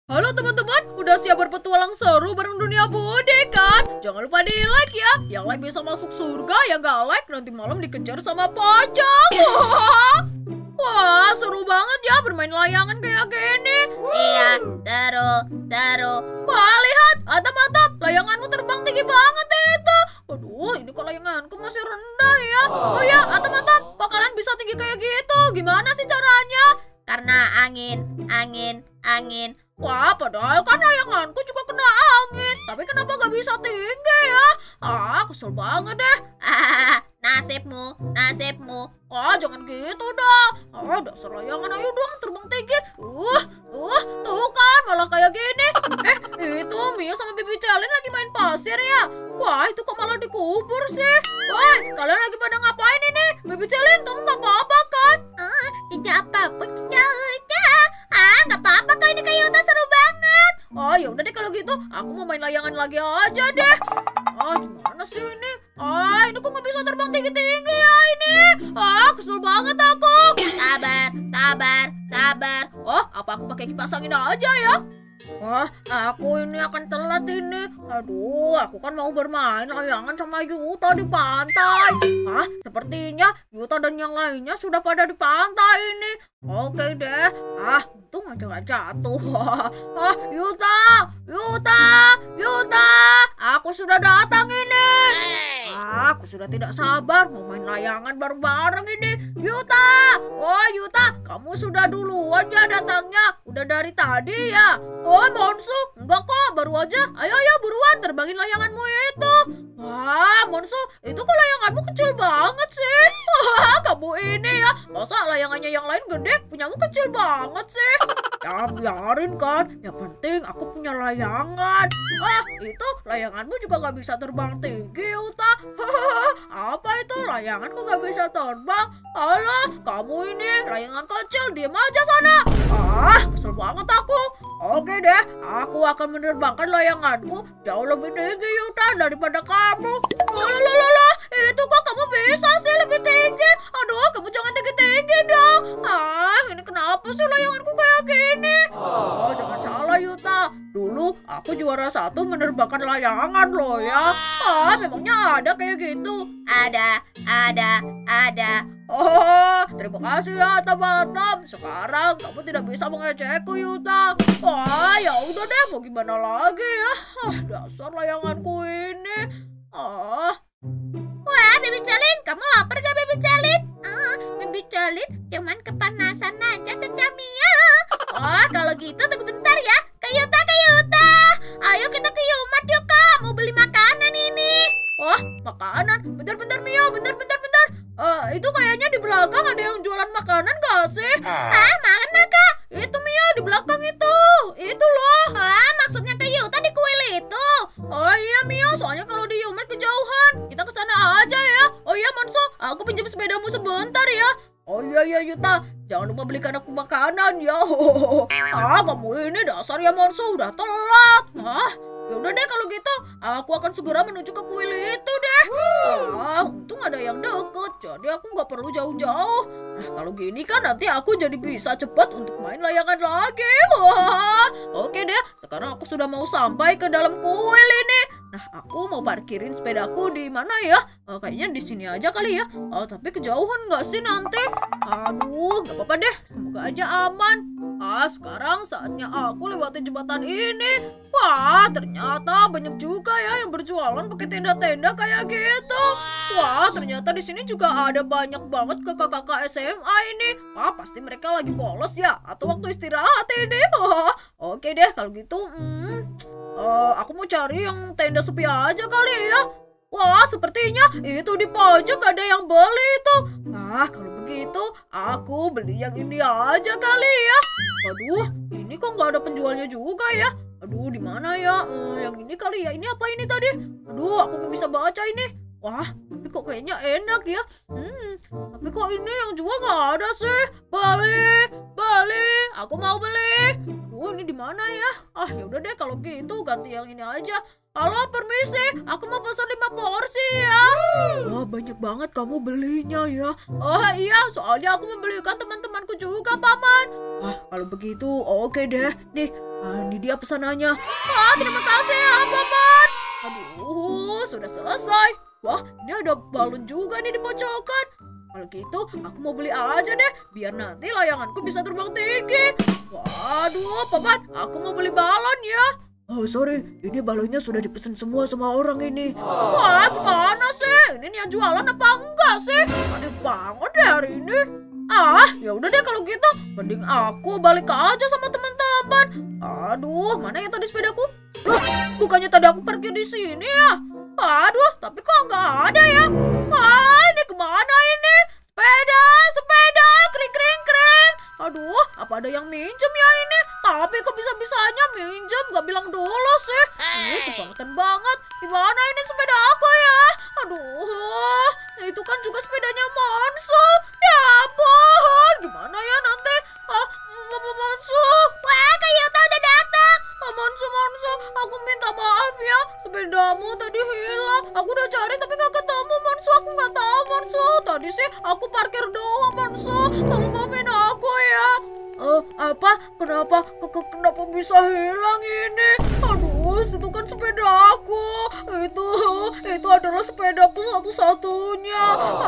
Halo teman-teman, udah siap berpetualang seru bareng dunia Bude kan? Jangan lupa di like ya, yang like bisa masuk surga, yang gak like nanti malam dikejar sama pocong. Wah, seru banget ya bermain layangan kayak gini. Iya, seru. Wah, lihat, atap-atap, layanganmu terbang tinggi banget itu. Aduh, ini kok layanganku masih rendah ya. Oh ya, atap-atap, kok kalian bisa tinggi kayak gitu? Gimana sih caranya? Karena angin. Wah, padahal kan layanganku juga kena angin. Tapi kenapa gak bisa tinggi ya? Kesel banget deh. Nasibmu. Jangan gitu dong. Dasar layangan, ayo dong terbang tinggi. Tuh kan malah kayak gini. Itu Mia sama Bibi Celin lagi main pasir ya. Wah, itu kok malah dikubur sih. Wah, kalian lagi pada ngapain ini? Bibi Celin, kamu gak apa-apa kan? Tidak apa-apa, nggak apa-apa kok, ini kayak udah seru banget. Ya udah deh kalau gitu, aku mau main layangan lagi aja deh. Gimana sih ini? Ini kok nggak bisa terbang tinggi-tinggi ya ini? Kesel banget aku. Sabar. Apa aku pakai kipas angin aja ya? Aku ini akan telat ini. Aduh, aku kan mau bermain layangan sama Yuta di pantai. Sepertinya Yuta dan yang lainnya sudah pada di pantai ini. Oke deh. Untung aja gak jatuh. Yuta, aku sudah datang ini. Aku sudah tidak sabar mau main layangan bareng-bareng ini. Yuta, kamu sudah duluan ya datangnya. Udah dari tadi ya. Monsu, enggak kok, baru aja. Ayo buruan terbangin layanganmu itu. Monsu, itu kok layanganmu kecil banget sih. Kamu ini ya, masa layangannya yang lain gede, punyamu kecil banget sih. Ya biarin kan, yang penting aku punya layangan. Itu layanganmu juga gak bisa terbang tinggi, Yuta. Apa itu, layangan kok gak bisa terbang? Alah, kamu ini layangan kecil, diem aja sana. Kesel banget aku. Oke deh, aku akan menerbangkan layanganku jauh lebih tinggi, Yuta, daripada kamu. Loh, itu kok kamu bisa sih lebih tinggi? Aduh, kamu jangan tinggi-tinggi dong. Ini kenapa sih layanganku kayak gini? Jangan salah, Yuta. Dulu aku juara 1 menerbangkan layangan loh ya. Memangnya ada kayak gitu? Ada. Terima kasih ya, Atap-atap. Sekarang kamu tidak bisa mengejekku, Yuta. Ya udah deh, mau gimana lagi ya? Dasar layanganku ini. Wah, Bibi Celin, kamu lapar gak, Bibi Celin? Bibi Celin cuman kepanasan aja, Teta Mia. Kalau gitu tunggu bentar ya. Ke Yuta. Ayo kita ke Yumat yuk, Kak. Mau beli makanan ini. Makanan? Bentar, Mia, bentar. Itu kayaknya di belakang ada yang jualan makanan gak sih? Mana, Kak? Itu Mia, di belakang itu. Itu loh. Maksudnya ke Yuta di kuil itu. Iya Mia, soalnya kalau di Yumat kejauhan. Kita ke sana aja ya. Iya Monso, aku pinjam sepedamu sebentar ya. Iya Yuta, jangan lupa belikan aku makanan ya. Kamu ini dasar ya Monso, udah telat. Yaudah deh kalau gitu, aku akan segera menuju ke kuil itu deh. Untung ada yang deket, jadi aku nggak perlu jauh-jauh. Nah kalau gini kan nanti aku jadi bisa cepat untuk main layangan lagi. Oke deh, sekarang aku sudah mau sampai ke dalam kuil ini. Nah aku mau parkirin sepedaku di mana ya? Kayaknya di sini aja kali ya. Tapi kejauhan nggak sih nanti? Aduh, nggak apa-apa deh, semoga aja aman. Sekarang saatnya aku lewati jembatan ini. Ternyata banyak juga ya yang berjualan pakai tenda-tenda kayak gitu. Ternyata di sini juga ada banyak banget kakak-kakak SMA ini. Pasti mereka lagi bolos ya, atau waktu istirahat ini. Oke deh kalau gitu. Aku mau cari yang tenda sepi aja kali ya. Sepertinya itu di pojok ada yang beli itu. Kalau begitu aku beli yang ini aja kali ya. Aduh, ini kok nggak ada penjualnya juga ya. Aduh, di mana ya? Yang ini kali ya. Ini apa ini tadi? Aduh, aku nggak bisa baca ini. Tapi kok kayaknya enak ya. Tapi kok ini yang jual nggak ada sih. Beli, aku mau beli. Aduh, ini di mana ya? Ya udah deh kalau gitu ganti yang ini aja. Halo, permisi. Aku mau pesan 5 porsi ya. Wah, banyak banget kamu belinya ya. Iya, soalnya aku membelikan teman-temanku juga, Paman. Kalau begitu oke deh. Nih, ini dia pesanannya. Terima kasih ya, Paman. Aduh, sudah selesai. Wah, ini ada balon juga nih di pojokan. Kalau gitu, aku mau beli aja deh, biar nanti layanganku bisa terbang tinggi. Waduh, Paman, aku mau beli balon ya. Sorry, ini balonnya sudah dipesan semua sama orang ini. Wah, gimana sih? Ini yang jualan apa enggak sih? Aneh banget deh hari ini. Ya udah deh kalau gitu, mending aku balik aja sama teman-teman. Aduh, mana ya tadi sepedaku? Loh, bukannya tadi aku parkir di sini ya? Aduh, tapi kok nggak ada ya? Ini kemana ini? Sepeda, kring kring kring. Aduh, apa ada yang minjem ya ini? Tapi kok bisa-bisanya minjem, gak bilang dulu sih. Ini kebangetan banget. Gimana ini sepeda aku ya? Aduh, itu kan juga sepedanya Monsu. Ya ampun, gimana ya nanti? Monsu. Wah, Kak Yuta udah datang. Monsu, aku minta maaf ya. Sepedamu tadi hilang. Aku udah cari tapi gak ketemu, Monsu. Aku gak tahu, Monsu. Tadi sih aku parkir doang, Monsu. Tolong maafin aku ya. Apa? Kenapa bisa hilang ini? Aduh, itu kan sepeda aku. Itu adalah sepedaku satu-satunya.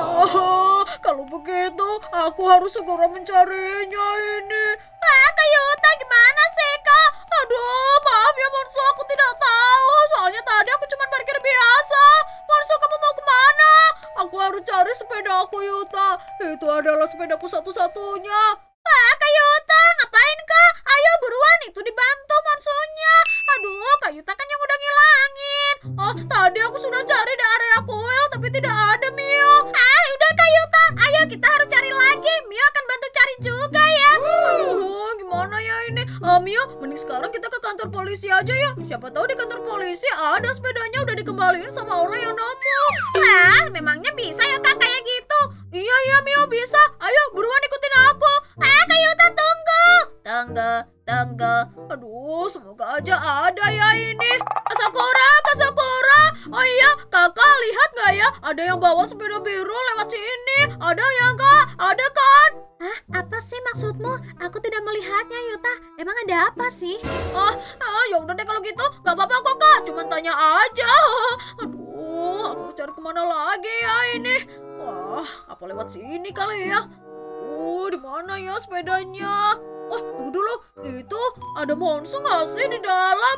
Kalau begitu, aku harus segera mencarinya ini. Kak Yuta, gimana sih, Kak? Aduh, maaf ya Monsu, aku tidak tahu. Soalnya tadi aku cuma parkir biasa. Monsu, kamu mau kemana? Aku harus cari sepeda aku, Yuta. Itu adalah sepedaku satu-satunya. Kak Yuta, ngapain, Kak? Ayo buruan, itu dibantu Monsunya. Aduh, Kak Yuta kan yang udah ngilangin. Tadi aku sudah cari di area kuil, tapi tidak ada, Mio. Udah Kak Yuta, ayo kita harus cari lagi. Mio akan bantu cari juga ya. Gimana ya ini? Mio, mending sekarang kita ke kantor polisi aja ya. Siapa tahu di kantor polisi ada sepedanya udah dikembaliin sama orang yang nemu. Memangnya bisa ya Kak kayak gitu? Iya, Mio bisa. Ayo, buruan ikutin aku. Kak Yuta, tunggu. Tunggu. Aduh, semoga aja ada ya ini. Kak Sakura. Oh iya, kakak lihat nggak ya? Ada yang bawa sepeda biru lewat sini. Ada ya, Kak? Ada kan? Apa sih maksudmu? Aku tidak melihatnya, Yuta. Emang ada apa sih? Ya udah deh kalau gitu. Gak apa-apa kok, Kak. Cuman tanya aja. Aduh, aku harus cari kemana lagi ya ini? Wah, apa lewat sini kali ya? Di mana ya sepedanya? Tunggu dulu. Itu ada Monsu nggak sih di dalam?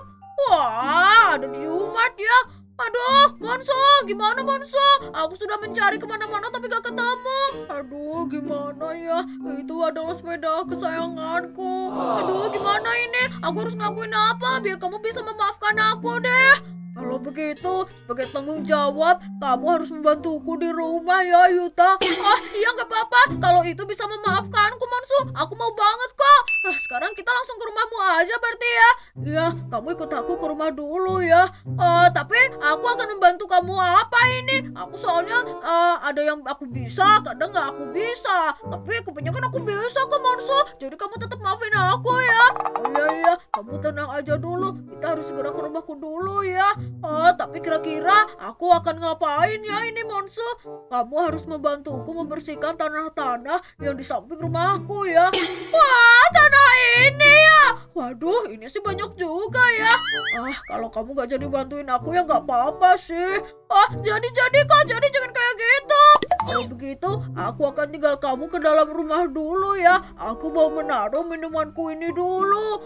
Wah, ada di Jumat ya. Aduh, Monsu, gimana Monsu? Aku sudah mencari kemana-mana tapi gak ketemu. Aduh, gimana ya? Itu adalah sepeda kesayanganku. Aduh, gimana ini? Aku harus ngelakuin apa biar kamu bisa memaafkan aku deh? Kalau begitu, sebagai tanggung jawab, kamu harus membantuku di rumah ya, Yuta. Iya nggak apa-apa. Kalau itu bisa memaafkanku, Monsu, aku mau banget kok. Sekarang kita langsung ke rumahmu aja berarti ya. Iya, kamu ikut aku ke rumah dulu ya. Tapi aku akan membantu kamu apa ini? Aku soalnya ada yang aku bisa, kadang nggak aku bisa. Tapi kebanyakan aku bisa kok, Monsu. Jadi kamu tetap maafin aku ya. Iya, kamu tenang aja dulu. Kita harus segera ke rumahku dulu ya. Tapi kira-kira aku akan ngapain ya ini, Monsu? Kamu harus membantuku membersihkan tanah-tanah yang di samping rumahku ya. Wah, tanah ini ya. Waduh, ini sih banyak juga ya. Kalau kamu gak jadi bantuin aku ya gak apa-apa sih. Jadi kok, jadi jangan kayak gitu. Kalau begitu, aku akan tinggal kamu ke dalam rumah dulu ya. Aku mau menaruh minumanku ini dulu.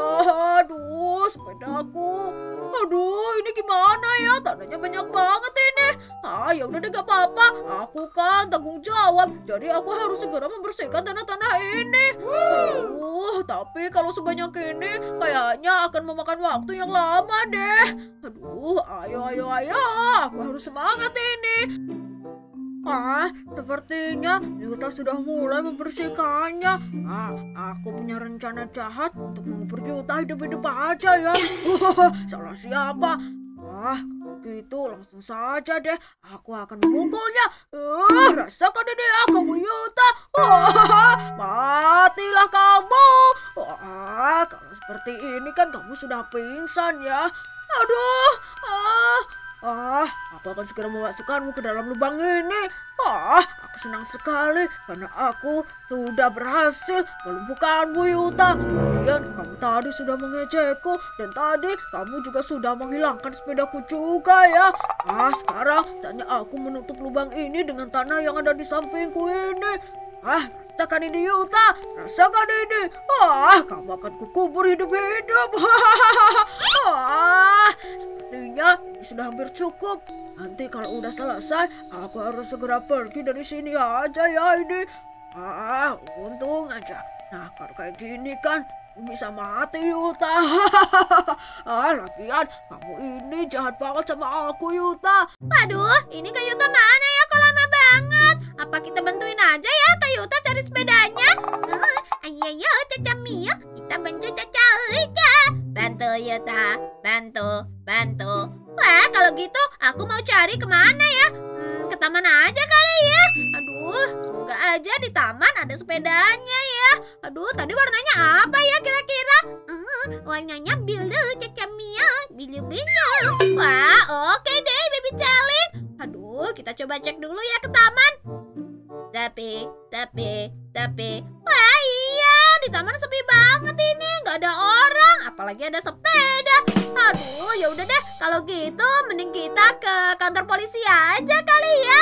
Aduh, sepedaku. Aduh, ini gimana ya? Tanahnya banyak banget ini. Ya udah deh gak apa-apa. Aku kan tanggung jawab. Jadi aku harus segera membersihkan tanah-tanah ini. Tapi kalau sebanyak ini kayaknya akan memakan waktu yang lama deh. Aduh, ayo. Aku harus semangat ini. Sepertinya Yuta sudah mulai membersihkannya. Aku punya rencana jahat untuk mengubur Yuta hidup-hidup aja ya. Salah siapa? Gitu langsung saja deh. Aku akan memukulnya. Rasakan ini ya kamu Yuta. Matilah kamu. Kalau seperti ini kan kamu sudah pingsan ya. Aduh. Aku akan segera memasukkanmu ke dalam lubang ini. Aku senang sekali karena aku sudah berhasil melumpuhkanmu Yuta. Kemudian kamu tadi sudah mengejekku dan tadi kamu juga sudah menghilangkan sepedaku juga ya. Sekarang saatnya aku menutup lubang ini dengan tanah yang ada di sampingku ini. Rasakan ini Yuta, rasakan ini. Kamu akan kukubur hidup-hidup. Sepertinya ini sudah hampir cukup. Nanti kalau udah selesai, aku harus segera pergi dari sini aja ya ini. Untung aja. Nah, kalau kayak gini kan bisa mati Yuta. Lagian kamu ini jahat banget sama aku Yuta. Waduh, ini Kak Yuta mana ya? Kok lama banget? Apa kita bantuin aja ya Kak Yuta cari sepedanya? Ayo, Caca Mio, kita bantu Caca Ulika. Bantu Yuta, bantu. Wah, kalau gitu aku mau cari kemana ya? Ke taman aja kali ya. Aduh, semoga aja di taman ada sepedanya ya. Aduh, tadi warnanya apa ya kira-kira? Warnanya biru, Caca Mio, biru. Wah, oke deh, Baby Celin. Aduh, kita coba cek dulu ya ke taman. Tapi. Wah, iya, di taman sepi banget ini, nggak ada orang, apalagi ada sepeda. Aduh, ya udah deh, kalau gitu mending kita ke kantor polisi aja kali ya.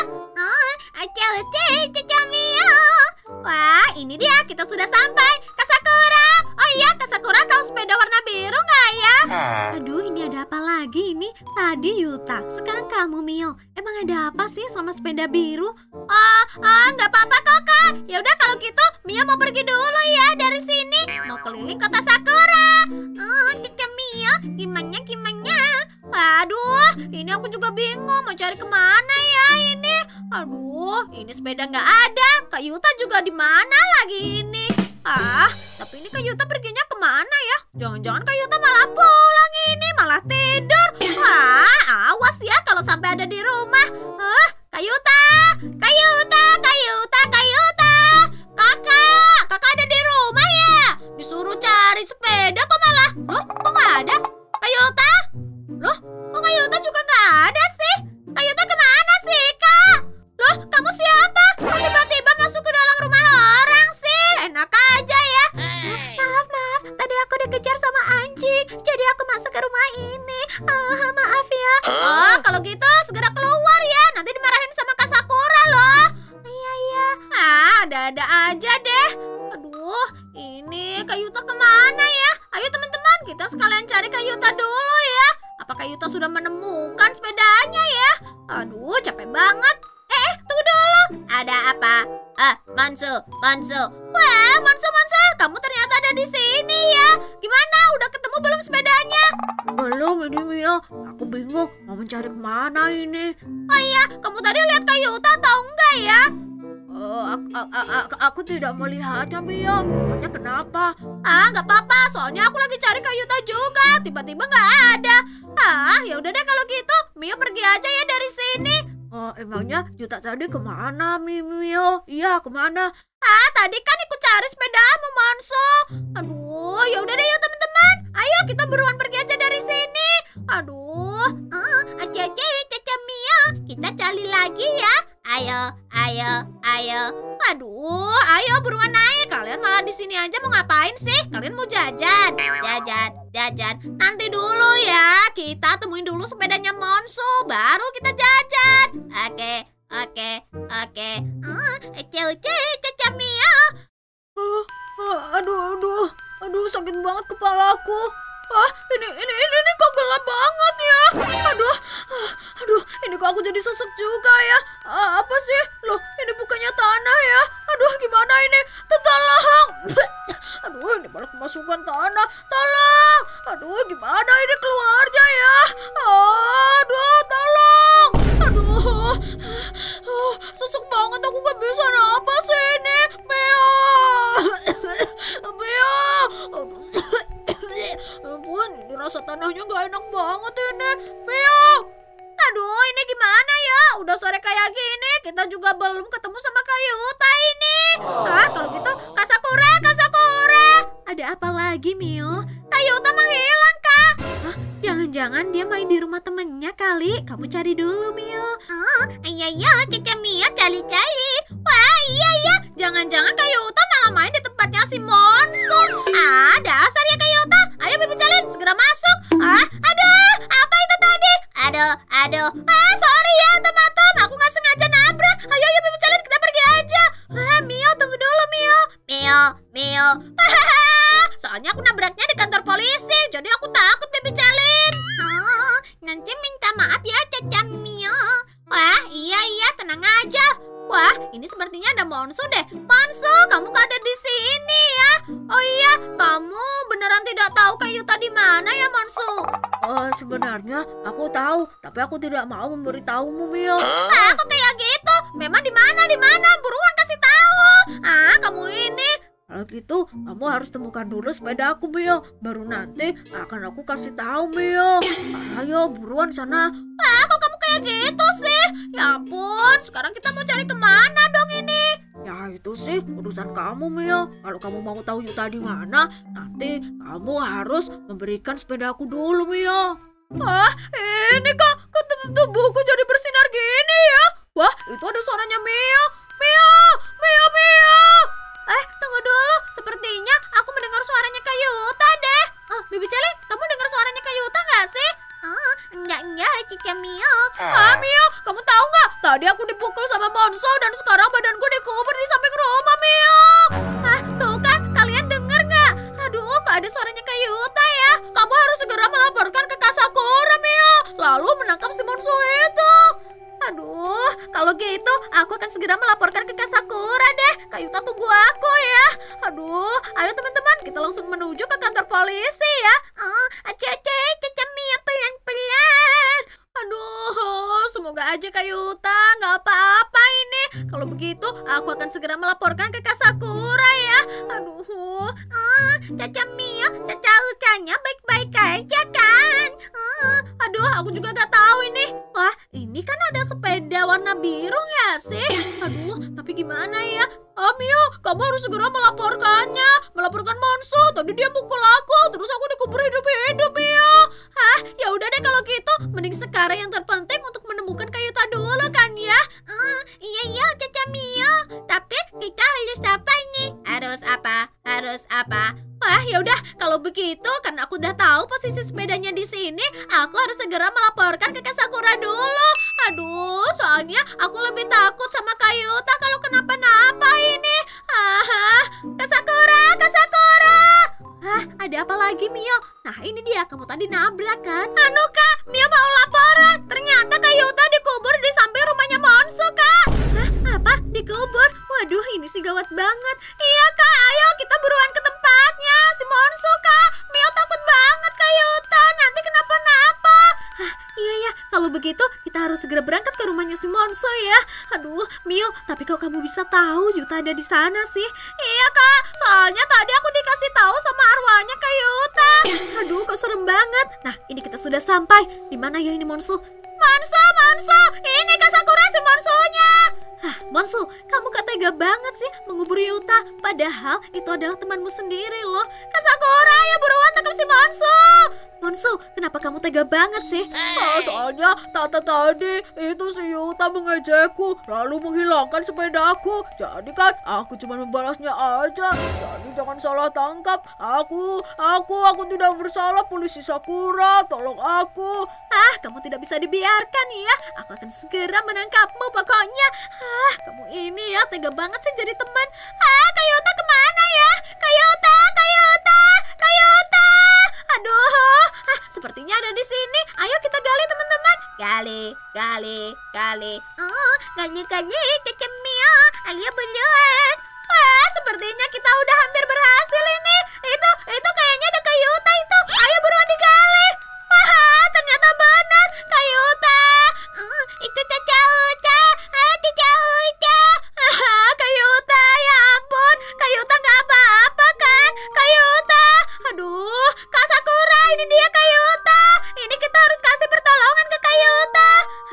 Caca Mio. Wah, ini dia, kita sudah sampai. Kak Sakura. Oh iya, Kak Sakura tahu sepeda warna biru nggak ya? Aduh, ini ada apa lagi ini? Tadi Yuta, sekarang kamu Mio. Emang ada apa sih sama sepeda biru? Nggak apa-apa kok Kak. Ya udah kalau gitu Mio mau pergi dulu ya dari sini. Mau keliling kota Sakura. Caca Mio, gimana? Waduh, ini aku juga bingung mau cari kemana ya ini. Aduh, ini sepeda nggak ada. Kak Yuta juga di mana lagi ini? Tapi ini Kak Yuta perginya kemana ya? Jangan-jangan Kak Yuta malah pulang ini, malah tidur. Awas ya kalau sampai ada di rumah. Kak Yuta. Kakak ada di rumah ya? Disuruh cari sepeda kok malah. Loh, kok nggak ada? Kak Yuta? Loh, kok Kak Yuta juga nggak ada sih? Kak Yuta kemana sih, Kak? Loh, kamu siapa? Kok tiba-tiba masuk ke dalam rumah orang sih? Enak aja ya. Maaf. Tadi aku dikejar sama anjing. Jadi aku masuk ke rumah ini. Maaf ya. Kalau gitu segera keluar ya. Nanti dimarahin sama Kak Sakura loh. Iya. Ada-ada aja deh. Aduh, ini Kak Yuta kemana ya? Ayo teman-teman, kita sekalian cari Kak Yuta dulu ya. Apa Kak Yuta sudah menemukan sepedanya ya? Aduh, capek banget. Tunggu dulu. Ada apa? Mansu. Wah, Mansu, kamu ternyata ada di sini ya. Gimana? Udah ketemu belum sepedanya? Belum ini Mio. Aku bingung mau mencari kemana ini. Oh iya, kamu tadi lihat Kak Yuta atau enggak ya? Aku tidak melihatnya Mio. Makanya kenapa? Nggak apa-apa. Soalnya aku lagi cari Kak Yuta juga. Tiba-tiba nggak ada. Ya udah deh kalau gitu. Mio pergi aja ya dari sini. Emangnya Yuta tadi kemana Mio? Iya, kemana? Tadi kan ikut cari sepedamu, Manso. Aduh, ya udah deh yuk teman-teman. Ayo kita buruan pergi aja dari sini. Aduh, Caca Mio, kita cari lagi ya. Ayo. Aduh, ayo buruan naik. Kalian malah di sini aja mau ngapain sih? Kalian mau jajan? Jajan. Nanti dulu ya. Kita temuin dulu sepedanya Monsu, baru kita jajan. Oke. Caca Mio. Aduh, sakit banget kepalaku. Ini kok gelap banget ya. Aduh, ini kok aku jadi sesek juga ya. Apa sih? Loh, ini bukannya tanah ya. Aduh, gimana ini? Tolong. Aduh, ini malah kemasukan tanah. Tolong. Aduh, gimana ini keluarnya ya? Aduh, tolong. Aduh, sesek banget. Aku gak bisa napas ini. Mio. Ampun, ini rasa tanahnya nggak enak banget ini. Mio! Aduh, ini gimana ya? Udah sore kayak gini, kita juga belum ketemu sama Kayuta ini. Kalau gitu, Kak Sakura, Kak Sakura. Ada apa lagi, Mio? Kayuta menghilang, Kak. Jangan-jangan dia main di rumah temennya kali. Kamu cari dulu, Mio. Iya, Caca Mio cari-cari. Wah, iya. Jangan-jangan Kayuta malah main di tempatnya si Monsu. Dasar ya Kayuta. Ayo Bibi Celin, segera masuk. Aduh, apa itu tadi? Aduh. Sorry ya teman-teman, aku nggak sengaja nabrak. Ayo Bibi Celin, kita pergi aja. Mio, tunggu dulu Mio. Mio. Soalnya aku nabraknya di kantor polisi, jadi aku takut Bibi Celin. Nanti minta maaf ya Caca Mio. Wah, iya, tenang aja. Wah, ini sepertinya ada Monsu deh. Monsu, kamu kok ada di sini ya? Oh iya, kamu beneran tidak tahu Kayuta di mana ya Monsu? Sebenarnya aku tahu, tapi aku tidak mau memberitahumu, Mio. Aku kayak gitu. Memang di mana? Buruan kasih tahu. Kamu ini. Kalau gitu, kamu harus temukan dulu sepeda aku, Mio. Baru nanti akan aku kasih tahu, Mio. Ayo, buruan sana. Kok kamu kayak gitu sih? Ya ampun, sekarang kita mau cari kemana dong ini? Ya itu sih urusan kamu, Mio. Kalau kamu mau tahu Yuta di mana, nanti kamu harus memberikan sepeda aku dulu, Mio. Ini kok tubuhku jadi bersinar gini ya? Wah, itu ada suaranya Mio. Tunggu dulu. Sepertinya aku mendengar suaranya Kayuta deh. Bibi Celin, kamu dengar suaranya Kayuta nggak sih? Enggak, Cica Mio. Mio, kamu tahu nggak? Tadi aku dipukul sama Monso dan sekarang badanku dikubur di samping rumah, Mio. Tuh kan, kalian dengar nggak? Aduh, kok ada suaranya Kayuta ya? Kamu harus segera melaporkan ke Kak Sakura, Mio. Lalu menangkap si Monso itu. Aduh, kalau gitu aku akan segera melaporkan ke Kak Sakura deh. Kayuta tunggu aku ya. Aduh, ayo teman-teman, kita langsung menuju ke kantor polisi ya. Caca Mia pelan-pelan. Aduh, semoga aja Kayuta nggak apa-apa ini. Kalau begitu, aku akan segera melaporkan ke Kak Sakura ya. Aduh, Caca Mia, Caca Ucanya baik-baik aja kan? aduh, aku juga nggak tahu ini. Wah, ini kan ada sepeda warna biru ya sih? Aduh, tapi gimana ya? Mio, kamu harus segera melaporkan Monsu. Tadi dia mukul aku, terus aku dikubur hidup-hidup, Mio. Ya udah deh kalau gitu, mending sekarang yang terpenting untuk menemukan Kayuta dulu kan ya? Iya, Caca Mio. Tapi kita harus apa nih? Harus apa? Wah, ya udah kalau begitu, karena aku udah tahu posisi sepedanya di sini, aku harus segera melaporkan ke Kak Sakura dulu. Aduh, soalnya aku lebih takut sama Kayuta kalau kenapa-napa ini. Kak Sakura. Ada apa lagi Mio? Nah ini dia, kamu tadi nabrak kan? Kak, Mio mau laporan. Ternyata Kayuta dikubur di samping rumahnya Monsu, Kak. Apa? Dikubur? Waduh, ini sih gawat banget. Iya, Kak, ayo kita buruan ke tempatnya. Si Monsu, Kak. Mio takut banget Kayuta, nanti kenapa-napa. Iya, kalau begitu kita harus segera berangkat ke rumahnya si Monso ya. Aduh, Mio, tapi kok kamu bisa tahu Yuta ada di sana sih? Iya, Kak, soalnya tadi aku dikasih tahu sama arwahnya Kayuta. Aduh, kok serem banget. Nah, ini kita sudah sampai. Di mana ya ini Monsu? Monsu, ini Kak Sakura si Monsunya. Monsu, kamu gak tega banget sih mengubur Yuta. Padahal itu adalah temanmu sendiri loh. Kak Sakura, ayo buruan tangkap si Monsu. Monsu, kenapa kamu tega banget sih? Soalnya tadi itu si Yuta mengejekku lalu menghilangkan sepedaku. Jadi kan aku cuma membalasnya aja. Jadi jangan salah tangkap. Aku tidak bersalah, polisi Sakura, tolong aku. Kamu tidak bisa dibiarkan ya. Aku akan segera menangkapmu pokoknya. Kamu ini ya tega banget sih jadi teman. Kayuta kemana ya? Kayuta. Aduh, sepertinya ada di sini. Ayo kita gali teman-teman. Gali. Gali, Caca Mia. Ayo buruan. Sepertinya kita udah hampir berhasil ini. Itu kayaknya ada Kayuta itu. Ayo buruan digali. Ternyata benar Kayuta. Itu Caca Uca. Kayuta, ya ampun. Kayuta nggak apa-apa kan? Kayuta. Aduh, Kak Sakura, ini dia Kayuta.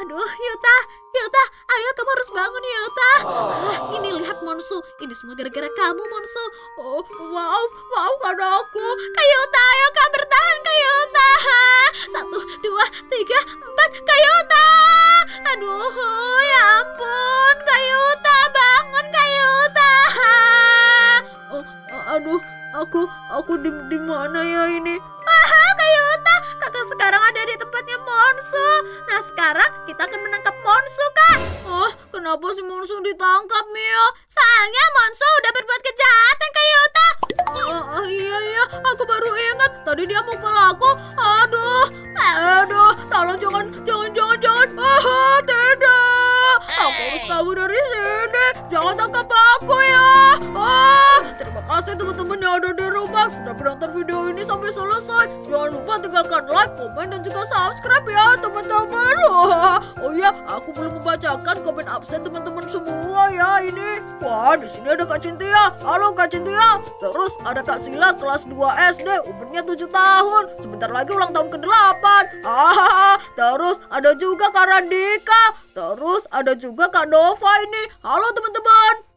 Aduh, Yuta, ayo kamu harus bangun, Yuta. Ini lihat Monsu, ini semua gara-gara kamu, Monsu. Oh, maafkan aku. Kak Yuta, ayo Kak, bertahan Kak Yuta. 1, 2, 3, 4, Kak Yuta. Aduh, ya ampun, Kak Yuta, bangun Kak Yuta. Aduh, aku di mana ya ini? Kak Yuta, kakak sekarang ada di tempatnya Monsu. Nah, sekarang kita akan menangkap Monsu, Kak. Oh, kenapa si Monsu ditangkap, Mia? Soalnya Monsu udah berbuat kejahatan, Kak Yuta. Iya, aku baru ingat. Tadi dia mukul aku. Aduh, tolong jangan. Tidak. Aku harus kabur dari sini. Jangan tangkap aku ya. Terima kasih teman-teman yang ada di rumah sudah menonton video ini sampai selesai. Jangan lupa tinggalkan like, komen, dan juga subscribe ya teman-teman. Oh ya, aku belum membacakan komen absen teman-teman semua ya ini. Wah, di sini ada Kak Cintia. Halo Kak Cintia. Terus ada Kak Sila kelas 2 SD, umurnya 7 tahun. Sebentar lagi ulang tahun ke-8. Terus ada juga Kak Randika. Terus ada juga Kak Nova ini. Halo teman-teman.